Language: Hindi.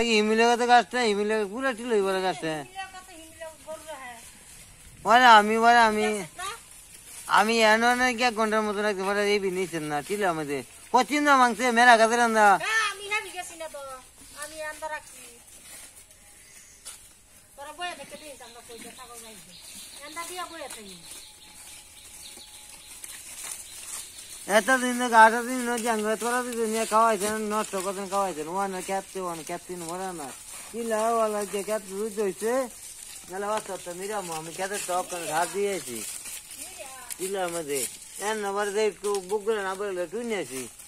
हिमिले का तो गाछ है, हिमिले पूरा टिलो ही वाला गाछ है। वाला आमी यार ना क्या कंट्रोल मतलब ना तुम्हारा ये भी नहीं चलना टिला मध्य कोचिंग ना मांगते मेरा कदर अंदा आमी है भी कैसी ना तो आमी अंदर रखी पर बोया देखे नहीं समझ कोई जैसा कोई नहीं अंदर दिया बोया तो नहीं ऐसा दिन का आधा दिन नो जंगल थोड़ा भी दुनिया खावा है ना नॉट तो कदम खावा है वन कैप्टन वाला ना टिला वाला क्या कैप्टन रुझ जोइसे गलवा तो मेरा मामी क्या तो टॉप कर घाट दिए थी टिला मध्य यार नवर दे को बुक ना बरले तू नहीं सी